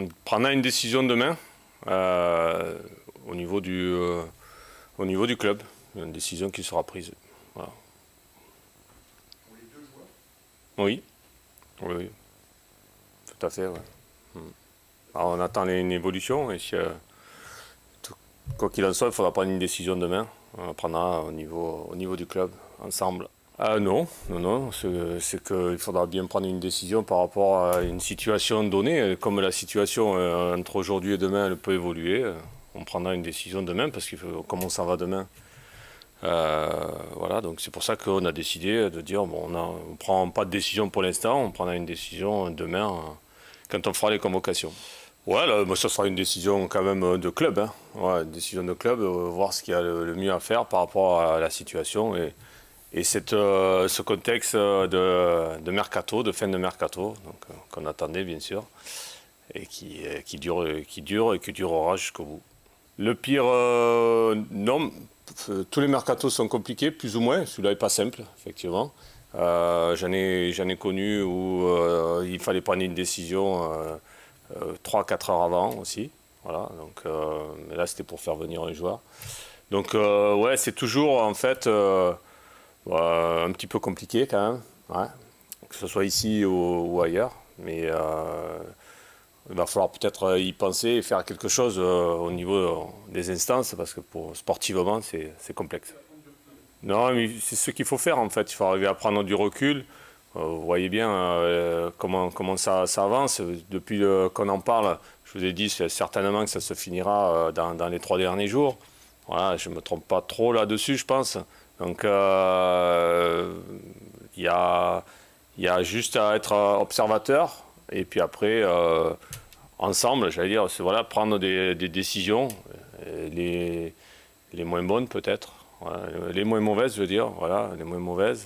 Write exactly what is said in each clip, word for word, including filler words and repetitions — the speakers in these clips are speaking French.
on prendra une décision demain euh, au, niveau du, euh, au niveau du club. Une décision qui sera prise. Voilà. Pour les deux joueurs? Oui. Oui, oui. Tout à fait, ouais. Alors, on attend une évolution et si, euh, tout, quoi qu'il en soit, il faudra prendre une décision demain. On prendra au niveau, au niveau du club, ensemble. Euh, non, non, non, c'est qu'il faudra bien prendre une décision par rapport à une situation donnée. Comme la situation euh, entre aujourd'hui et demain, elle peut évoluer, euh, on prendra une décision demain parce que comment ça va demain. Euh, voilà, donc c'est pour ça qu'on a décidé de dire bon, on ne prend pas de décision pour l'instant, on prendra une décision demain euh, quand on fera les convocations. Ouais, là, moi, ça sera une décision quand même de club, hein. Ouais, une décision de club, euh, voir ce qu'il y a le, le mieux à faire par rapport à la situation et, et cette, euh, ce contexte de, de mercato, de fin de mercato, donc euh, qu'on attendait bien sûr, et qui, qui, dure, qui dure et qui durera jusqu'au bout. Le pire, euh, non, tous les mercatos sont compliqués, plus ou moins. Celui-là n'est pas simple, effectivement. Euh, J'en ai, j'en ai connu où euh, il fallait prendre une décision euh, euh, trois à quatre heures avant aussi. Voilà, donc, euh, mais là, c'était pour faire venir un joueur. Donc, euh, ouais, c'est toujours, en fait, euh, euh, un petit peu compliqué quand même, ouais, que ce soit ici ou, ou ailleurs. Mais euh, il va falloir peut-être y penser et faire quelque chose euh, au niveau euh, des instances, parce que pour, sportivement, c'est complexe. Non, mais c'est ce qu'il faut faire en fait. Il faut arriver à prendre du recul. Euh, vous voyez bien euh, comment, comment ça, ça avance. Depuis euh, qu'on en parle, je vous ai dit certainement que ça se finira euh, dans, dans les trois derniers jours. Voilà, je ne me trompe pas trop là-dessus, je pense. Donc, il euh, y, a, y a juste à être observateur. Et puis après, euh, ensemble, j'allais dire, voilà, prendre des, des décisions, les, les moins bonnes peut-être, voilà, les moins mauvaises, je veux dire, voilà, les moins mauvaises,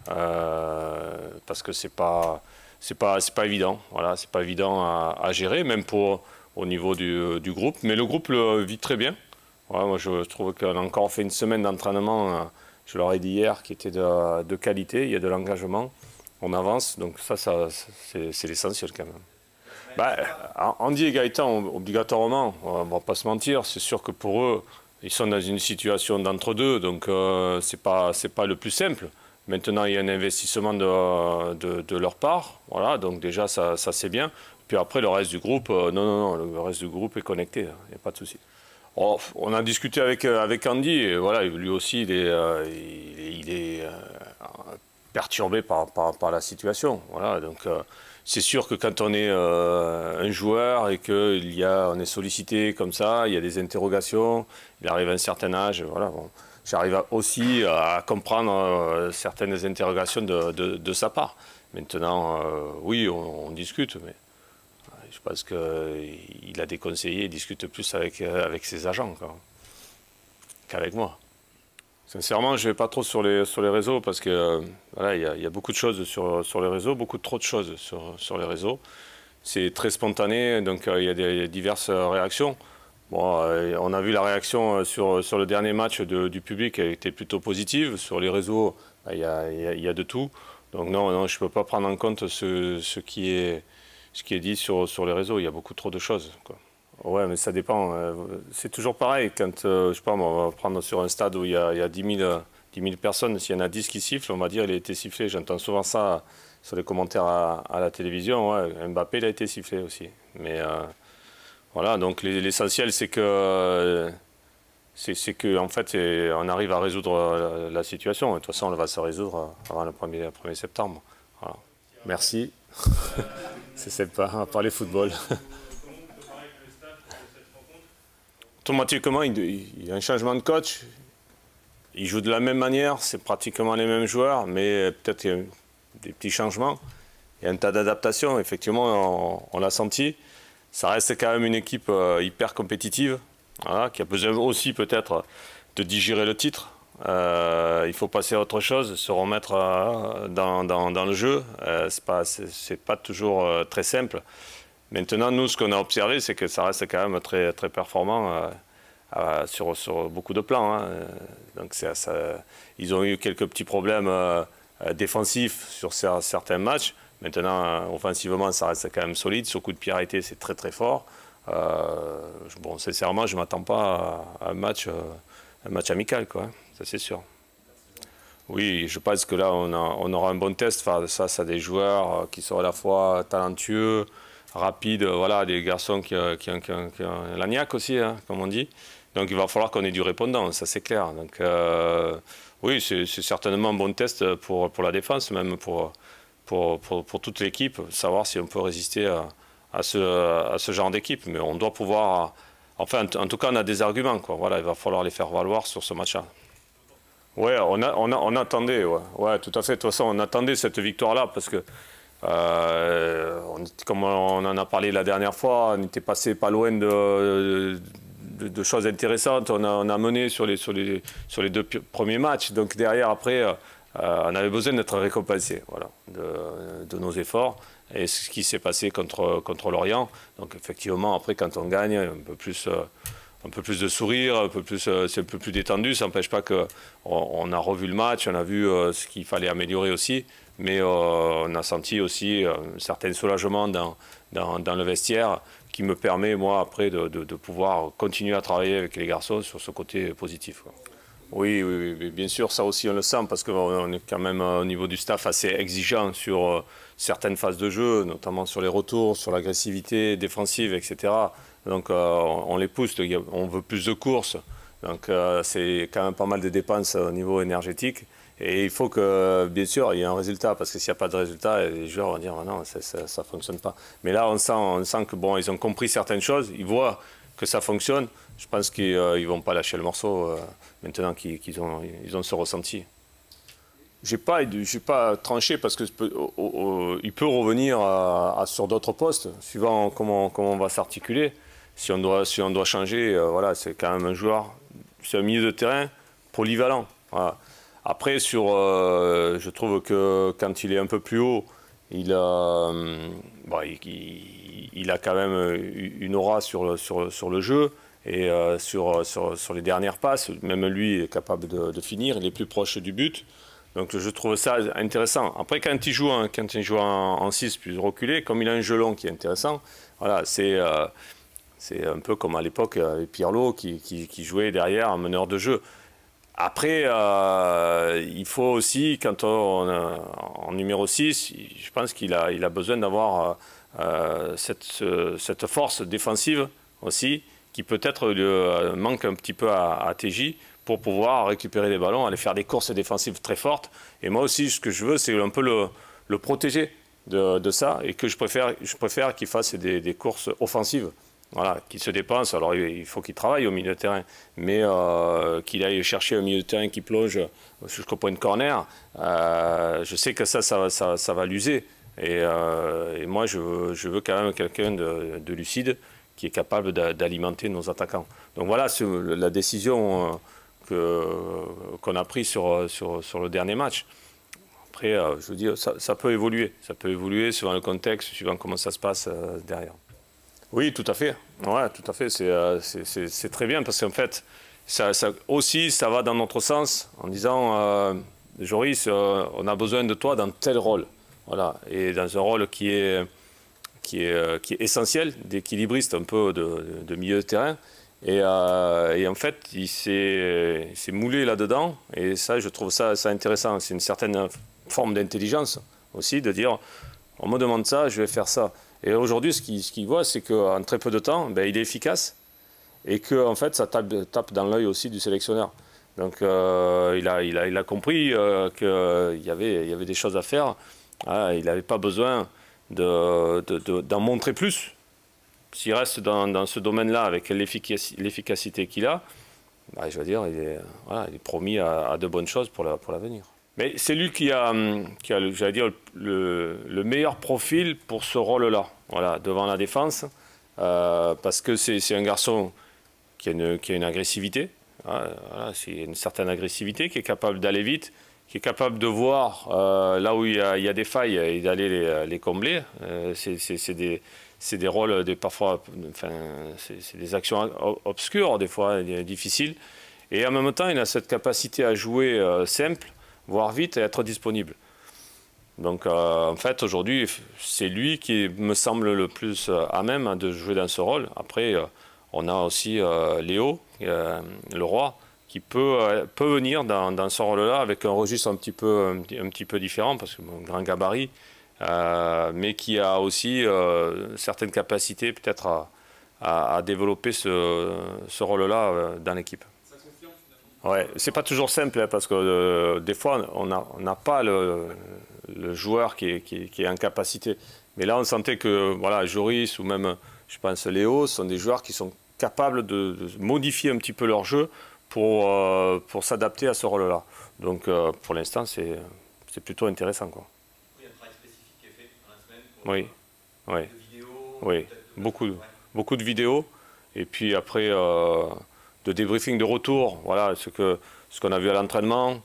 euh, parce que c'est pas, c'est pas, c'est pas évident, voilà, c'est pas évident à, à gérer, même pour au niveau du, du groupe, mais le groupe le vit très bien. Voilà, moi, je trouve qu'on a encore fait une semaine d'entraînement, je leur ai dit hier, qui était de, de qualité, il y a de l'engagement. On avance, donc ça, ça c'est l'essentiel quand même. Bah, Andy et Gaëtan, obligatoirement, on ne va pas se mentir, c'est sûr que pour eux, ils sont dans une situation d'entre-deux, donc euh, ce n'est pas, c'est pas le plus simple. Maintenant, il y a un investissement de, de, de leur part, voilà, donc déjà, ça, ça c'est bien. Puis après, le reste du groupe, euh, non, non, non, le reste du groupe est connecté, il n'y a pas de souci. Oh, on a discuté avec, avec Andy, et voilà, lui aussi, il est, euh, il, il est euh, perturbé par, par, par la situation, voilà, donc... Euh, c'est sûr que quand on est euh, un joueur et qu'il y a, on est sollicité comme ça, il y a des interrogations, il arrive à un certain âge, voilà. Bon, j'arrive aussi à comprendre euh, certaines interrogations de, de, de sa part. Maintenant, euh, oui, on, on discute, mais je pense qu'il a des conseillers, il discute plus avec, avec ses agents qu'avec moi. Sincèrement, je ne vais pas trop sur les, sur les réseaux parce que euh, voilà, y, y a beaucoup de choses sur, sur les réseaux, beaucoup trop de choses sur, sur les réseaux. C'est très spontané, donc il euh, y, y a diverses réactions. Bon, euh, on a vu la réaction sur, sur le dernier match de, du public, elle était plutôt positive. Sur les réseaux, il y, a, y, a, y a de tout. Donc non, non je ne peux pas prendre en compte ce, ce, qui, est, ce qui est dit sur, sur les réseaux. Il y a beaucoup trop de choses, quoi. Ouais, mais ça dépend. C'est toujours pareil. Quand, euh, je sais pas, on va prendre sur un stade où il y a, il y a dix mille personnes, s'il y en a dix qui sifflent, on va dire qu'il a été sifflé. J'entends souvent ça sur les commentaires à, à la télévision. Ouais, Mbappé, il a été sifflé aussi. Mais euh, voilà, donc l'essentiel, c'est que, c'est que, en fait, on arrive à résoudre la, la situation. Et de toute façon, elle va se résoudre avant le premier septembre. Voilà. Merci. C'est sympa, on va parler football. Automatiquement, il, il y a un changement de coach. Ils jouent de la même manière, c'est pratiquement les mêmes joueurs, mais peut-être qu'il y a des petits changements. Il y a un tas d'adaptations, effectivement, on, on l'a senti. Ça reste quand même une équipe euh, hyper compétitive, voilà, qui a besoin aussi peut-être de digérer le titre. Euh, il faut passer à autre chose, se remettre euh, dans, dans, dans le jeu. Euh, c'est pas, c'est pas toujours euh, très simple. Maintenant, nous, ce qu'on a observé, c'est que ça reste quand même très, très performant euh, euh, sur, sur beaucoup de plans. Hein. Donc, ça, ça, ils ont eu quelques petits problèmes euh, défensifs sur certains matchs, Maintenant, offensivement, ça reste quand même solide. Sur coup de pied arrêté, c'est très très fort. Euh, bon, sincèrement, je ne m'attends pas à un match, un match amical, quoi. Ça c'est sûr. Oui, je pense que là, on, a, on aura un bon test face à des joueurs qui sont à la fois talentueux, rapides, voilà, des garçons qui, qui, qui, qui ont la niaque aussi, hein, comme on dit. Donc il va falloir qu'on ait du répondant, ça c'est clair. Donc euh, oui, c'est certainement un bon test pour, pour la défense, même pour, pour, pour, pour toute l'équipe, savoir si on peut résister à, à, ce, à ce genre d'équipe. Mais on doit pouvoir, enfin en tout cas on a des arguments, quoi. Voilà, il va falloir les faire valoir sur ce match-là. Ouais, on, a, on, a, on attendait, ouais. Ouais, tout à fait. De toute façon, on attendait cette victoire-là parce que, euh, on, comme on en a parlé la dernière fois, on était passé pas loin de, de, de choses intéressantes. On a, on a mené sur les, sur, les, sur les deux premiers matchs. Donc derrière, après, euh, on avait besoin d'être récompensé, voilà, de, de nos efforts. Et ce qui s'est passé contre, contre Lorient. Donc effectivement, après, quand on gagne, un peu plus... Euh, un peu plus de sourire, un peu plus, euh, c'est un peu plus détendu. Ça n'empêche pas qu'on on a revu le match, on a vu euh, ce qu'il fallait améliorer aussi, mais euh, on a senti aussi euh, un certain soulagement dans, dans, dans le vestiaire qui me permet, moi, après, de, de, de pouvoir continuer à travailler avec les garçons sur ce côté positif, quoi. Oui, oui, oui, bien sûr, ça aussi on le sent parce qu'on est quand même au niveau du staff assez exigeant sur euh, certaines phases de jeu, notamment sur les retours, sur l'agressivité défensive, et cetera. Donc euh, on les pousse, on veut plus de courses, donc euh, c'est quand même pas mal de dépenses au niveau énergétique. Et il faut que, bien sûr, il y ait un résultat, parce que s'il n'y a pas de résultat, les joueurs vont dire ah non, ça ne fonctionne pas. Mais là, on sent, on sent que bon, ils ont compris certaines choses, ils voient que ça fonctionne. Je pense qu'ils ne euh, vont pas lâcher le morceau euh, maintenant qu'ils qu'ils ont, ils ont ce ressenti. Je n'ai pas, pas tranché parce qu'il peut, oh, oh, il peut revenir à, à, sur d'autres postes, suivant comment, comment on va s'articuler. Si on doit, si on doit changer, euh, voilà, c'est quand même un joueur, c'est un milieu de terrain polyvalent. Voilà. Après, sur, euh, je trouve que quand il est un peu plus haut, il a, euh, bon, il, il a quand même une aura sur, sur, sur le jeu et euh, sur, sur, sur les dernières passes. Même lui est capable de, de finir, il est plus proche du but. Donc je trouve ça intéressant. Après, quand il joue, hein, quand il joue en, en six plus reculé, comme il a un jeu long qui est intéressant, voilà, c'est euh, c'est un peu comme à l'époque avec Pirlo qui, qui, qui jouait derrière un meneur de jeu. Après, euh, il faut aussi, quand on, on en numéro six, je pense qu'il a, il a besoin d'avoir euh, cette, cette force défensive aussi, qui peut-être euh, manque un petit peu à, à T J, pour pouvoir récupérer les ballons, aller faire des courses défensives très fortes. Et moi aussi, ce que je veux, c'est un peu le, le protéger de, de ça, et que je préfère, je préfère qu'il fasse des, des courses offensives. Voilà, qu'il se dépense. Alors il faut qu'il travaille au milieu de terrain, mais euh, qu'il aille chercher un milieu de terrain qui plonge jusqu'au point de corner. Euh, je sais que ça, ça, ça, ça va l'user. Et, euh, et moi, je veux, je veux quand même quelqu'un de, de lucide qui est capable d'alimenter nos attaquants. Donc voilà la décision que, qu'on a prise sur, sur, sur le dernier match. Après, euh, je veux dire, ça, ça peut évoluer. Ça peut évoluer suivant le contexte, suivant comment ça se passe euh, derrière. Oui, tout à fait. Ouais, tout à fait. C'est euh, très bien parce qu'en fait, ça, ça, aussi, ça va dans notre sens en disant euh, Joris, euh, on a besoin de toi dans tel rôle. Voilà. Et dans un rôle qui est, qui est, qui est essentiel, d'équilibriste un peu de, de milieu de terrain. Et, euh, et en fait, il s'est moulé là-dedans. Et ça, je trouve ça, ça intéressant. C'est une certaine forme d'intelligence aussi, de dire on me demande ça, je vais faire ça. Et aujourd'hui, ce qu'il ce qu'il voit, c'est qu'en très peu de temps, ben, il est efficace et que en fait, ça tape, tape dans l'œil aussi du sélectionneur. Donc, euh, il, a, il, a, il a compris euh, qu'il y avait, il y avait des choses à faire. Ah, il n'avait pas besoin d'en de, de, de, montrer plus. S'il reste dans, dans ce domaine-là avec l'efficacité qu'il a, ben, je veux dire, il est, voilà, il est promis à, à de bonnes choses pour l'avenir. La, pour Mais c'est lui qui a, qui a j'allais dire, le, le meilleur profil pour ce rôle-là, voilà, devant la défense, euh, parce que c'est un garçon qui a une, qui a une agressivité, voilà, c'est une certaine agressivité, qui est capable d'aller vite, qui est capable de voir euh, là où il y, a, il y a des failles et d'aller les, les combler. Euh, c'est des, des rôles, des, parfois, enfin, c'est des actions obscures, des fois difficiles, et en même temps, il a cette capacité à jouer euh, simple, voire vite et être disponible. Donc euh, en fait aujourd'hui c'est lui qui me semble le plus à même de jouer dans ce rôle. Après euh, on a aussi euh, Léo, euh, le roi, qui peut, euh, peut venir dans, dans ce rôle-là avec un registre un petit peu, un, un petit peu différent parce que bon, grand gabarit, euh, mais qui a aussi euh, certaines capacités peut-être à, à, à développer ce, ce rôle-là euh, dans l'équipe. Ouais, c'est pas toujours simple hein, parce que euh, des fois on n'a on n'a pas le, le joueur qui est, qui, est, qui est en capacité. Mais là on sentait que voilà, Joris ou même je pense Léo sont des joueurs qui sont capables de, de modifier un petit peu leur jeu pour, euh, pour s'adapter à ce rôle-là. Donc euh, pour l'instant c'est c'est plutôt intéressant quoi. Il y a un travail spécifique qui est fait dans la semaine pour oui, euh, oui, de vidéos, oui, de beaucoup, ouais. beaucoup de vidéos et puis après euh, de débriefing de retour, voilà, ce que ce qu'on a vu à l'entraînement,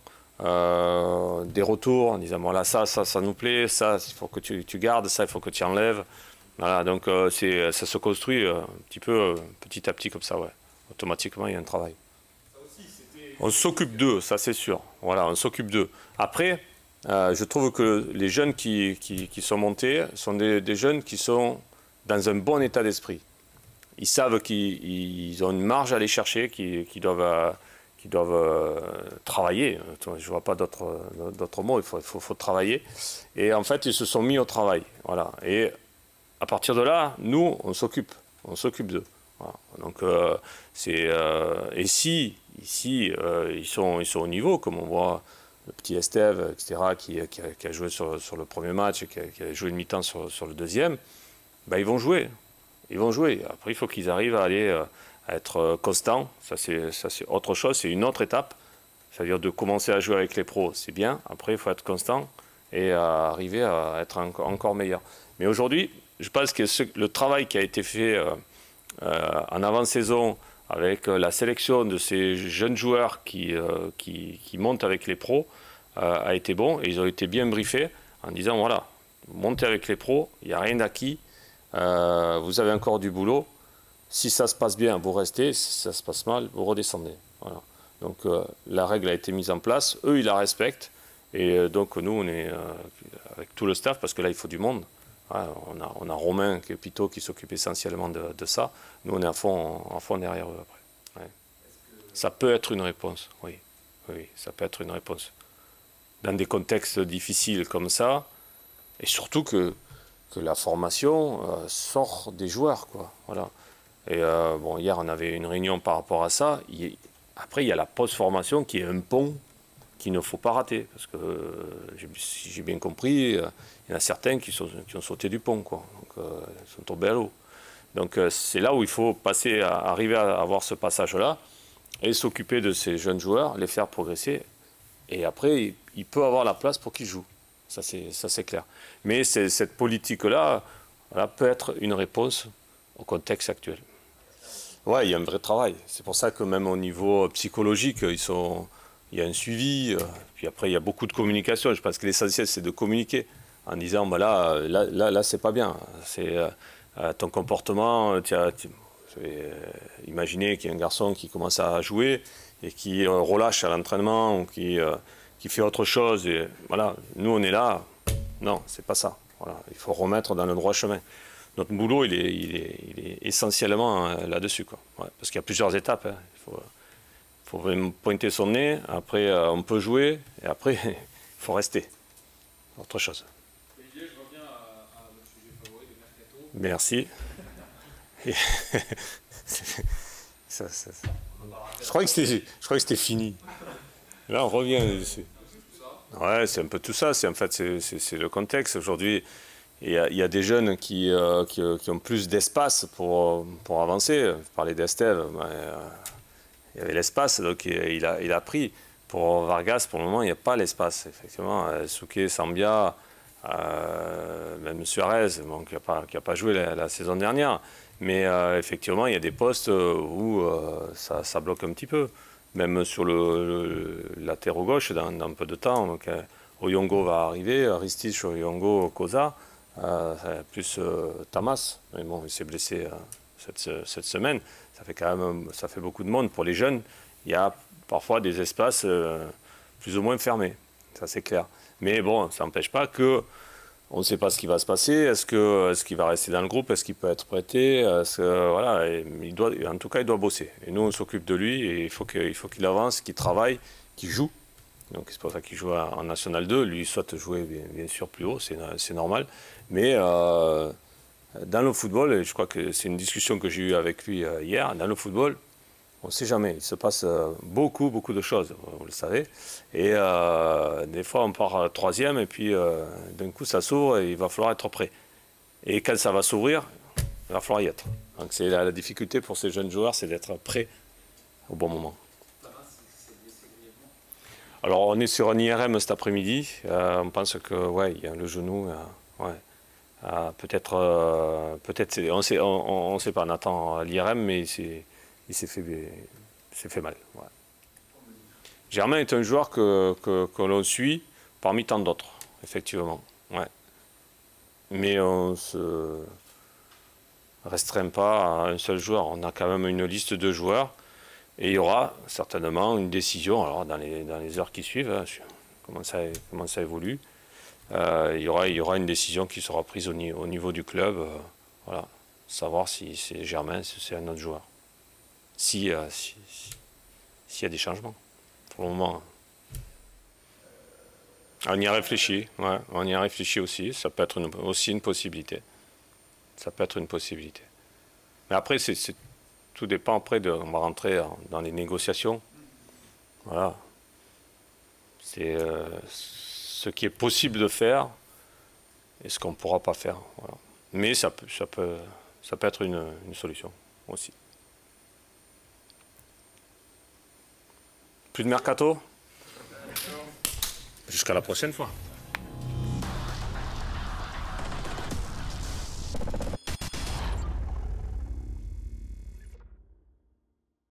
euh, des retours en disant voilà ça, ça, ça nous plaît, ça il faut que tu, tu gardes, ça il faut que tu enlèves. Voilà, donc euh, c'est, ça se construit euh, un petit peu euh, petit à petit comme ça, ouais. Automatiquement il y a un travail. Ça aussi, c'était... On s'occupe d'eux, ça c'est sûr. Voilà, on s'occupe d'eux. Après, euh, je trouve que les jeunes qui, qui, qui sont montés sont des, des jeunes qui sont dans un bon état d'esprit. Ils savent qu'ils ils ont une marge à aller chercher, qu'ils, qu'ils doivent, euh, qu'ils doivent euh, travailler. Je ne vois pas d'autres, d'autres mots, il faut, il faut, faut travailler. Et en fait, ils se sont mis au travail. Voilà. Et à partir de là, nous, on s'occupe. On s'occupe d'eux. Voilà. Donc, euh, c'est, euh, et si, ici, euh, ils, sont, ils sont au niveau, comme on voit le petit Estève, et cetera, qui, qui, a, qui a joué sur, sur le premier match et qui a, qui a joué une mi-temps sur, sur le deuxième, ben, ils vont jouer. Ils vont jouer. Après, il faut qu'ils arrivent à aller euh, à être constants. Ça, c'est, ça, c'est autre chose. C'est une autre étape. C'est-à-dire de commencer à jouer avec les pros, c'est bien. Après, il faut être constant et euh, arriver à être en, encore meilleur. Mais aujourd'hui, je pense que ce, le travail qui a été fait euh, euh, en avant-saison avec la sélection de ces jeunes joueurs qui, euh, qui, qui montent avec les pros euh, a été bon. Et ils ont été bien briefés en disant, voilà, montez avec les pros, il n'y a rien d'acquis. Euh, vous avez encore du boulot. Si ça se passe bien, vous restez. Si ça se passe mal, vous redescendez. Voilà. Donc euh, la règle a été mise en place. Eux, ils la respectent. Et euh, donc nous, on est euh, avec tout le staff, parce que là, il faut du monde. Ouais, on, a, on a Romain Capito qui s'occupe essentiellement de, de ça. Nous, on est à fond, à fond derrière eux après. Ouais. Ça peut être une réponse, oui. Oui, ça peut être une réponse. Dans des contextes difficiles comme ça, et surtout que que la formation euh, sort des joueurs, quoi. Voilà. Et euh, bon, hier, on avait une réunion par rapport à ça. Il, après, il y a la post-formation qui est un pont qu'il ne faut pas rater. Parce que, euh, si j'ai bien compris, euh, il y en a certains qui, sont, qui ont sauté du pont, quoi. Donc, euh, ils sont tombés à l'eau. Donc, euh, c'est là où il faut passer à, arriver à avoir ce passage-là et s'occuper de ces jeunes joueurs, les faire progresser. Et après, il, il peut avoir la place pour qu'ils jouent. Ça, c'est, ça, c'est clair. Mais c'est, cette politique-là, voilà, peut être une réponse au contexte actuel. Ouais, il y a un vrai travail. C'est pour ça que même au niveau psychologique, ils sont, il y a un suivi. Puis après, il y a beaucoup de communication. Je pense que l'essentiel, c'est de communiquer en disant, bah là, là, là, là c'est pas bien. C'est euh, ton comportement. Tu as, tu, euh, imaginez qu'il y a un garçon qui commence à jouer et qui euh, relâche à l'entraînement ou qui... Euh, qui fait autre chose, et voilà, nous on est là, non, c'est pas ça. Voilà, il faut remettre dans le droit chemin. Notre boulot, il est, il est, il est essentiellement là-dessus, quoi. Ouais, parce qu'il y a plusieurs étapes. Hein. Il faut, faut pointer son nez, après euh, on peut jouer, et après il faut rester. Autre chose. Olivier, je reviens à, à votre sujet favori, le mercato. Merci. ça, ça, ça. Je crois que c'était, je crois que c'était fini. Là, on revient dessus. Ouais, c'est un peu tout ça. C'est, en fait, c'est, c'est, c'est le contexte. Aujourd'hui, il y a, il y a des jeunes qui, euh, qui, qui ont plus d'espace pour, pour avancer. Je parlais d'Estève. Ben, euh, il y avait l'espace, donc il a, il a pris. Pour Vargas, pour le moment, il n'y a pas l'espace. Effectivement, Souquet, Sambia, euh, même Suarez, bon, qui n'a pas, qui a pas joué la, la saison dernière. Mais euh, effectivement, il y a des postes où euh, ça, ça bloque un petit peu. Même sur le, le latéral gauche, dans, dans un peu de temps, donc, euh, Oyongo va arriver, Aristich, Oyongo, Koza, euh, plus euh, Tamas, mais bon, il s'est blessé euh, cette, cette semaine. Ça fait quand même, ça fait beaucoup de monde. Pour les jeunes, il y a parfois des espaces euh, plus ou moins fermés, ça c'est clair. Mais bon, ça n'empêche pas que on ne sait pas ce qui va se passer. Est-ce que, est-ce qu'il va rester dans le groupe? Est-ce qu'il peut être prêté? Est-ce que, voilà, et il doit, en tout cas, il doit bosser. Et nous, on s'occupe de lui et il faut qu'il, il faut qu'il avance, qu'il travaille, qu'il joue. Donc c'est pour ça qu'il joue en National deux. Lui, il souhaite jouer bien, bien sûr plus haut, c'est, c'est normal. Mais euh, dans le football, et je crois que c'est une discussion que j'ai eue avec lui euh, hier, dans le football, on ne sait jamais. Il se passe euh, beaucoup, beaucoup de choses, vous le savez. Et euh, des fois, on part troisième et puis euh, d'un coup, ça s'ouvre et il va falloir être prêt. Et quand ça va s'ouvrir, il va falloir y être. Donc c'est la, la difficulté pour ces jeunes joueurs, c'est d'être prêt au bon moment. Alors on est sur un I R M cet après-midi. Euh, on pense que ouais, il y a le genou. Euh, ouais. euh, peut-être, euh, peut-être, on ne sait, on, on sait pas. On attend l'I R M, mais c'est, il s'est fait, il s'est fait mal. Ouais. Germain est un joueur que, que, que l'on suit parmi tant d'autres, effectivement. Ouais. Mais on ne se restreint pas à un seul joueur. On a quand même une liste de joueurs. Et il y aura certainement une décision, alors dans les, dans les heures qui suivent, hein, comment, ça, comment ça évolue, euh, il, y aura, il y aura une décision qui sera prise au, au niveau du club, euh, voilà, savoir si c'est Germain, si c'est un autre joueur. Si, euh, si, si, s'il y a des changements, pour le moment. On y a réfléchi, ouais, on y a réfléchi aussi, ça peut être une, aussi une possibilité. Ça peut être une possibilité. Mais après, c'est... Tout dépend après de. On va rentrer dans les négociations. Voilà. C'est euh, ce qui est possible de faire et ce qu'on ne pourra pas faire. Voilà. Mais ça peut, ça peut, ça peut être une, une solution aussi. Plus de mercato? Jusqu'à la prochaine fois.